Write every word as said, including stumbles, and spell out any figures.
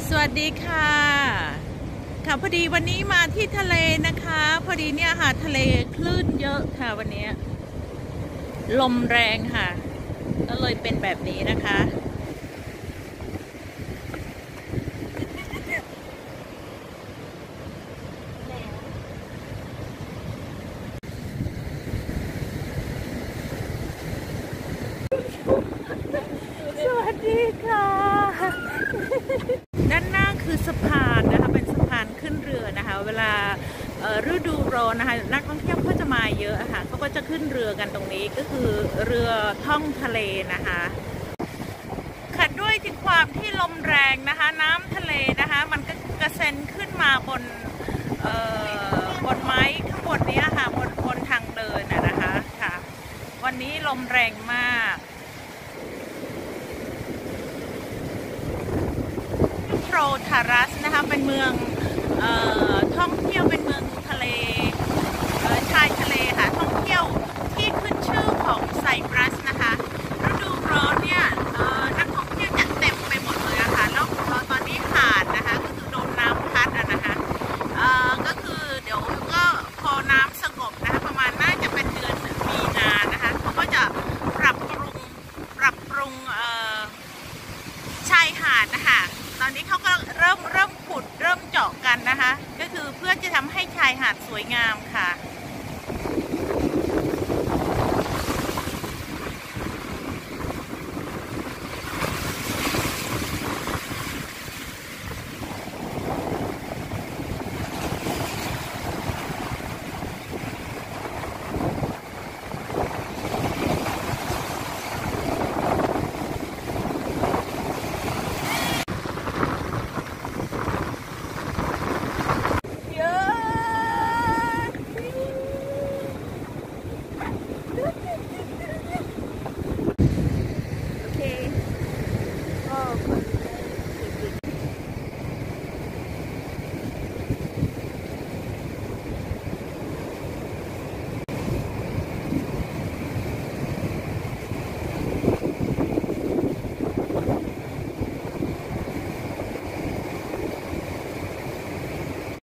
สวัสดีค่ะค่ะพอดีวันนี้มาที่ทะเลนะคะพอดีเนี่ยค่ะทะเลคลื่นเยอะค่ะวันนี้ลมแรงค่ะก็เลยเป็นแบบนี้นะคะสวัสดีค่ะด้านหน้าคือสะพานนะคะเป็นสะพานขึ้นเรือนะคะเวลาฤดูร้อนนะคะนักท่องเที่ยวก็จะมาเยอะค่ะเขาก็จะขึ้นเรือกันตรงนี้ก็คือเรือท่องทะเลนะคะค่ะด้วยที่ความที่ลมแรงนะคะน้ำทะเลนะคะมันก็กระเซ็นขึ้นมาบนบนไม้ข้างบนนี้ค่ะบนบนทางเดินนะคะค่ะวันนี้ลมแรงมากโทรทารัสนะคะเป็นเมืองออท่องเที่ยวเป็นเมืองทะเลชายทะเลค่ะท่องเที่ยวที่ขึ้นชื่อของไซปรัสนะคะฤดูร้อนเนี่ยนักท่องเที่ยวจะเต็มไปหมดเลยอะค่ะแล้วตอนนี้หาดนะคะก็คือโดนน้ำพัดอะนะคะก็คือเดี๋ยวก็พอน้ำสงบนะคะประมาณน่าจะเป็นเดือนมีนานะคะเขาก็จะปรับปรุงปรับปรุงชายหาดนะคะตอนนี้เขาก็เริ่มเริ่มขุดเริ่มเจาะกันนะคะก็คือเพื่อจะทำให้ชายหาดสวยงามค่ะ